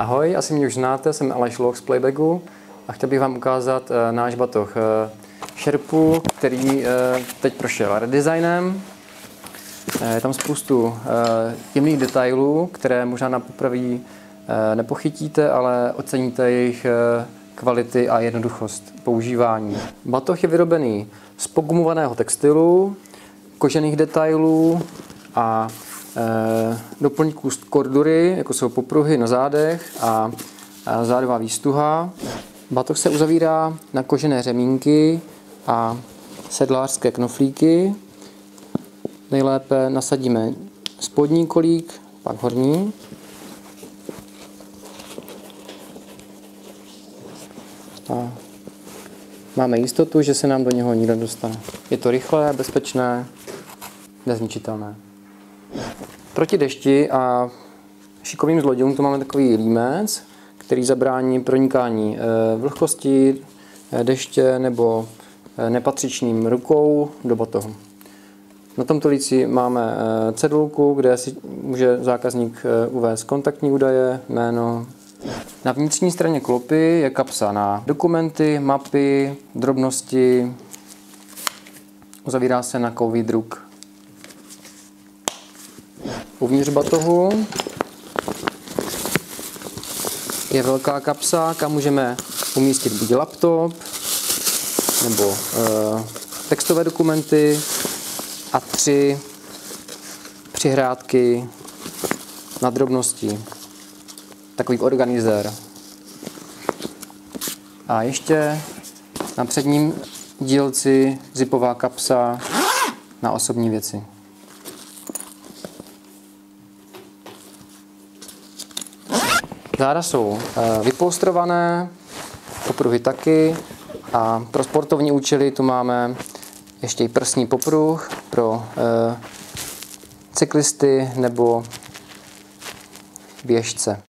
Ahoj, asi mě už znáte, jsem Aleš Loch z Playbacku a chtěl bych vám ukázat náš batoh Sherpu, který teď prošel redesignem. Je tam spoustu jemných detailů, které možná na poprvé nepochytíte, ale oceníte jejich kvality a jednoduchost používání. Batoh je vyrobený z pogumovaného textilu, kožených detailů a doplňků z kordury, jako jsou popruhy na zádech a zádová výstuha. Batoh se uzavírá na kožené řemínky a sedlářské knoflíky. Nejlépe nasadíme spodní kolík, pak horní. A máme jistotu, že se nám do něho nikdo nedostane. Je to rychlé, bezpečné, nezničitelné. Proti dešti a šikovným zlodějům tu máme takový límec, který zabrání pronikání vlhkosti, deště nebo nepatřičným rukou do batohu. Na tomto líci máme cedulku, kde si může zákazník uvést kontaktní údaje, jméno. Na vnitřní straně klopy je kapsa na dokumenty, mapy, drobnosti. Uzavírá se na kovový druk. Uvnitř batohu je velká kapsa, kam můžeme umístit buď laptop nebo textové dokumenty a 3 přihrádky na drobnosti. Takový organizér. A ještě na předním dílci zipová kapsa na osobní věci. Záda jsou vypolstrované, popruhy taky a pro sportovní účely tu máme ještě i prsní popruh pro cyklisty nebo běžce.